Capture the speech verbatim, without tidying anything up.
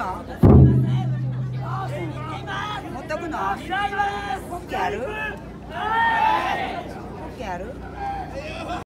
の？持っとくの？ポッキーある？ポッキーある？